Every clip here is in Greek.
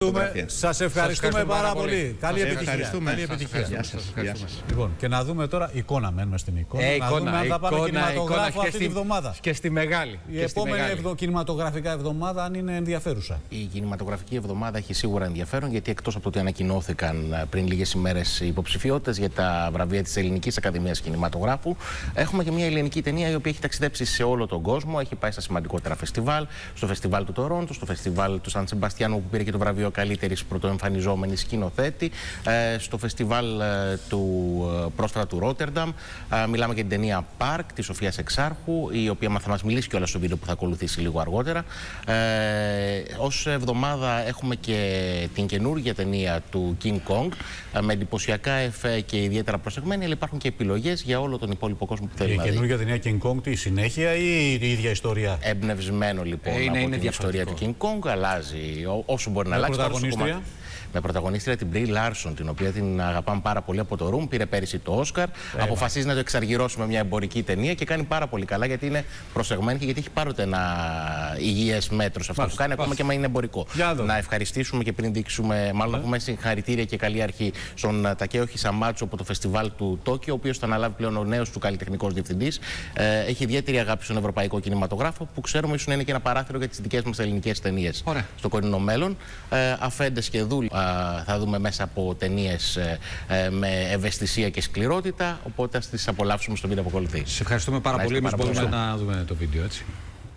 Σας ευχαριστούμε πάρα πολύ. Καλή επιτυχία. Καλή επιτυχία. Λοιπόν, και να δούμε τώρα εικόνα. Μένουμε στην εικόνα. Να δούμε αν θα πάμε κινηματογράφο αυτή τη βδομάδα. Και στη μεγάλη. Η επόμενη κινηματογραφικά εβδομάδα, αν είναι ενδιαφέρουσα. Η κινηματογραφική εβδομάδα έχει σίγουρα ενδιαφέρον, γιατί εκτός από το ότι ανακοινώθηκαν πριν λίγες ημέρες οι υποψηφιότητες για τα βραβεία της Ελληνικής Ακαδημίας Κινηματογράφου, έχουμε και μια ελληνική ταινία η οποία έχει ταξιδέψει σε όλο τον κόσμο. Έχει πάει στα σημαντικότερα φεστιβάλ, στο φεστιβάλ του Τορόντο, στο φεστιβάλ του Σαν Σεμπαστιάνο που πήρε και το βραβείο καλύτερης πρωτοεμφανιζόμενης σκηνοθέτη, στο φεστιβάλ του πρόσφατα του Ρότερνταμ. Μιλάμε για την ταινία Park της Σοφίας Εξάρχου, η οποία θα μας μιλήσει κιόλας στο βίντεο που θα ακολουθήσει λίγο αργότερα. Ως εβδομάδα έχουμε και την καινούργια ταινία του King Kong, με εντυπωσιακά εφέ και ιδιαίτερα προσεγμένη, αλλά υπάρχουν και επιλογές για όλο τον υπόλοιπο κόσμο που θέλει να δει. Η καινούργια ταινία King Kong, τη συνέχεια ή η ίδια ιστορία? Εμπνευσμένο λοιπόν από την ιστορία του King Kong, αλλάζει όσο μπορεί να αλλάξει. Με πρωταγωνίστρια την Brie Larson, την οποία την αγαπάμε πάρα πολύ από το Room. Πήρε πέρυσι το Όσκαρ. Αποφασίζει να το εξαργυρώσει με μια εμπορική ταινία και κάνει πάρα πολύ καλά, γιατί είναι προσεγμένη και γιατί έχει πάρει ένα υγιές μέτρο σε αυτό που κάνει, ακόμα και αν είναι εμπορικό. Να ευχαριστήσουμε και πριν δείξουμε, μάλλον να πούμε συγχαρητήρια και καλή αρχή στον Τακέο Χισαμάτσου από το φεστιβάλ του Τόκιο, ο οποίος θα αναλάβει πλέον ο νέος του καλλιτεχνικός διευθυντής. Έχει ιδιαίτερη αγάπη στον ευρωπαϊκό κινηματογράφο, που ξέρουμε ίσως είναι και ένα παράθυρο για τις δικές μας ελληνικές ταινίες στο κοντινό μέλλον. Αφέντες και δούλοι θα δούμε μέσα από ταινίες με ευαισθησία και σκληρότητα, οπότε ας τις απολαύσουμε στο βίντεο που ακολουθεί. Σε ευχαριστούμε πάρα πολύ. Εμείς μπορούμε να δούμε το βίντεο, έτσι.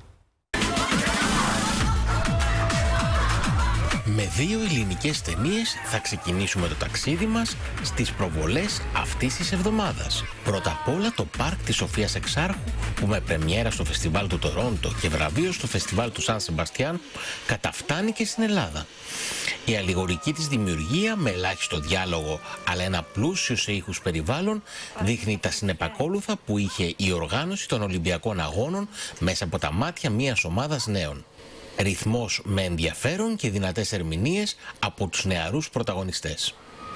Με 2 ελληνικές ταινίες θα ξεκινήσουμε το ταξίδι μας στις προβολές αυτής της εβδομάδας. Πρώτα απ' όλα το Park της Σοφίας Εξάρχου, που με πρεμιέρα στο φεστιβάλ του Τορόντο και βραβείο στο φεστιβάλ του Σαν Σεμπαστιάν καταφτάνει και στην Ελλάδα. Η αλληγορική της δημιουργία, με ελάχιστο διάλογο αλλά ένα πλούσιο σε ήχους περιβάλλον, δείχνει τα συνεπακόλουθα που είχε η οργάνωση των Ολυμπιακών Αγώνων μέσα από τα μάτια μιας ομάδας νέων. Ρυθμός με ενδιαφέρον και δυνατές ερμηνείες από τους νεαρούς πρωταγωνιστές.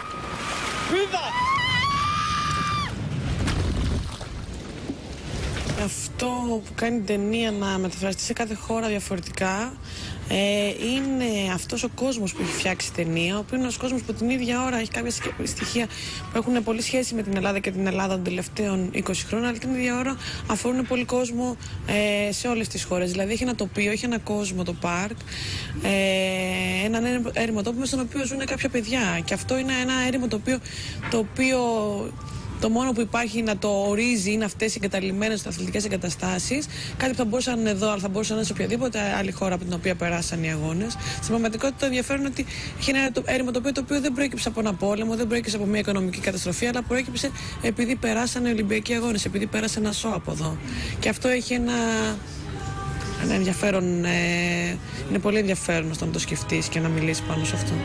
Αυτό που κάνει την ταινία να μεταφραστεί σε κάθε χώρα διαφορετικά είναι αυτός ο κόσμος που έχει φτιάξει η ταινία, ο οποίος είναι ένας κόσμος που την ίδια ώρα έχει κάποια στοιχεία που έχουν πολύ σχέση με την Ελλάδα και την Ελλάδα των τελευταίων 20 χρόνων, αλλά την ίδια ώρα αφορούν πολύ κόσμο σε όλες τις χώρες. Δηλαδή έχει ένα τοπίο, έχει ένα κόσμο το πάρκ, έναν έρημο τόπο στον οποίο ζουν κάποια παιδιά, και αυτό είναι ένα έρημο το οποίο το μόνο που υπάρχει να το ορίζει είναι αυτές οι εγκαταλειμμένες αθλητικές εγκαταστάσεις. Κάτι που θα μπορούσαν να είναι εδώ, αλλά θα μπορούσαν να είναι σε οποιαδήποτε άλλη χώρα από την οποία περάσαν οι αγώνες. Στην πραγματικότητα, το ενδιαφέρον είναι ότι έχει ένα έρημο το οποίο δεν προέκυψε από ένα πόλεμο, δεν προέκυψε από μια οικονομική καταστροφή, αλλά προέκυψε επειδή περάσαν οι Ολυμπιακοί Αγώνες, επειδή πέρασε ένα σώο από εδώ. Και αυτό έχει ένα ενδιαφέρον. Είναι πολύ ενδιαφέρον να το σκεφτείς και να μιλήσεις πάνω σε αυτό.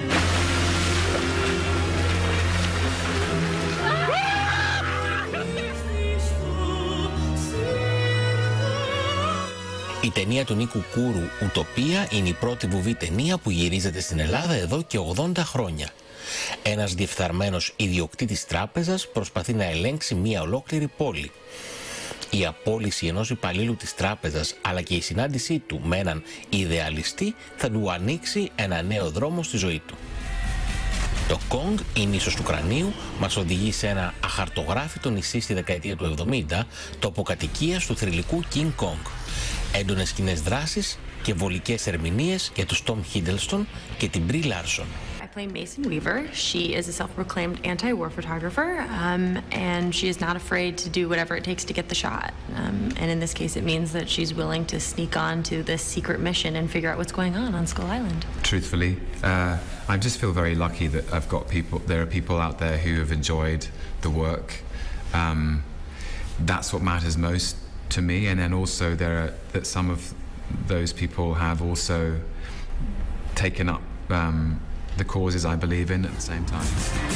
Η ταινία του Νίκου Κούρου, «Ουτοπία», είναι η πρώτη βουβή ταινία που γυρίζεται στην Ελλάδα εδώ και 80 χρόνια. Ένας διεφθαρμένος ιδιοκτήτης τράπεζας προσπαθεί να ελέγξει μία ολόκληρη πόλη. Η απόλυση ενός υπαλλήλου της τράπεζας, αλλά και η συνάντησή του με έναν ιδεαλιστή, θα του ανοίξει ένα νέο δρόμο στη ζωή του. Το Kong, η νήσος του κρανίου, μας οδηγεί σε ένα αχαρτογράφητο νησί στη δεκαετία του 70, τόπο κατοικίας του θρυλικού King Kong. Έντονες κοινές δράσεις και βολικές ερμηνείες για τους Tom Hiddleston και την Brie Larson. I play Mason Weaver. She is a self-proclaimed anti-war photographer, and she is not afraid to do whatever it takes to get the shot. And in this case, it means that she's willing to sneak on to this secret mission and figure out what's going on Skull Island. Truthfully, I just feel very lucky that there are people out there who have enjoyed the work. That's what matters most to me, and then also that some of those people have also taken up the causes I believe in at the same time.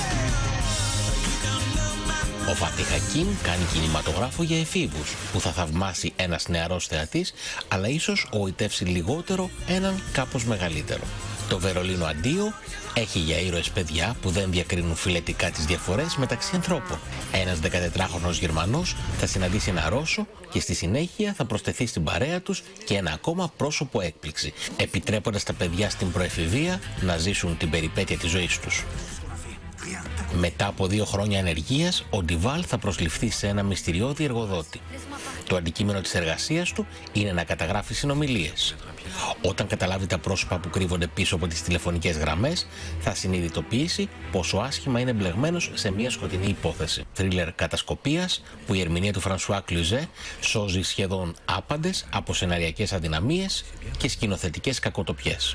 Ο Φατίχ Χακίμ κάνει κινηματογράφο για εφήβους που θα θαυμάσει ένας νεαρός θεατής, αλλά ίσως γοητεύσει λιγότερο έναν κάπως μεγαλύτερο. Το Βερολίνο αντίο έχει για ήρωες παιδιά που δεν διακρίνουν φιλετικά τις διαφορές μεταξύ ανθρώπων. Ένας 14χρονος Γερμανός θα συναντήσει ένα Ρώσο και στη συνέχεια θα προσθεθεί στην παρέα τους και ένα ακόμα πρόσωπο έκπληξη, επιτρέποντας τα παιδιά στην προεφηβεία να ζήσουν την περιπέτεια της ζωής τους. Μετά από 2 χρόνια ανεργίας, ο Ντιβάλ θα προσληφθεί σε ένα μυστηριώδη εργοδότη. Το αντικείμενο της εργασίας του είναι να καταγράφει συνομιλίες. Όταν καταλάβει τα πρόσωπα που κρύβονται πίσω από τις τηλεφωνικές γραμμές, θα συνειδητοποιήσει πόσο άσχημα είναι μπλεγμένος σε μια σκοτεινή υπόθεση. Θρίλερ κατασκοπίας που η ερμηνεία του Φρανσουά Κλουζέ σώζει σχεδόν άπαντες από σεναριακές αδυναμίες και σκηνοθετικές κακοτοπιές.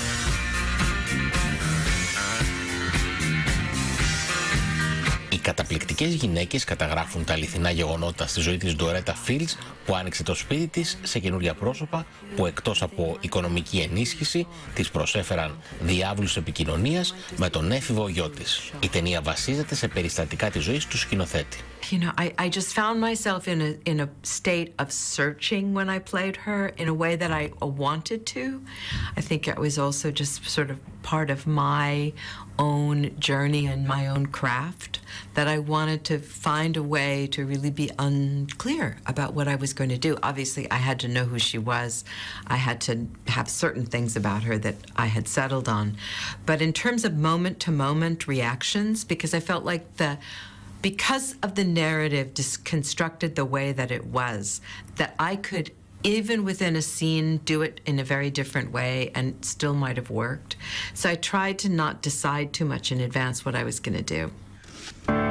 Οι καταπληκτικές γυναίκες καταγράφουν τα αληθινά γεγονότα στη ζωή της Ντορέτα Φίλτς, που άνοιξε το σπίτι της σε καινούρια πρόσωπα που εκτός από οικονομική ενίσχυση της προσέφεραν διάβλους επικοινωνίας με τον έφηβο γιο της. Η ταινία βασίζεται σε περιστατικά της ζωής του σκηνοθέτη. You know, I just found myself in a state of searching when I played her in a way that I wanted to. I think it was also just sort of part of my own journey and my own craft, that I wanted to find a way to really be unclear about what I was going to do. Obviously, I had to know who she was. I had to have certain things about her that I had settled on. But in terms of moment-to-moment reactions, because I felt like because of the narrative constructed the way that it was, that I could, even within a scene, do it in a very different way and still might have worked. So I tried to not decide too much in advance what I was going to do.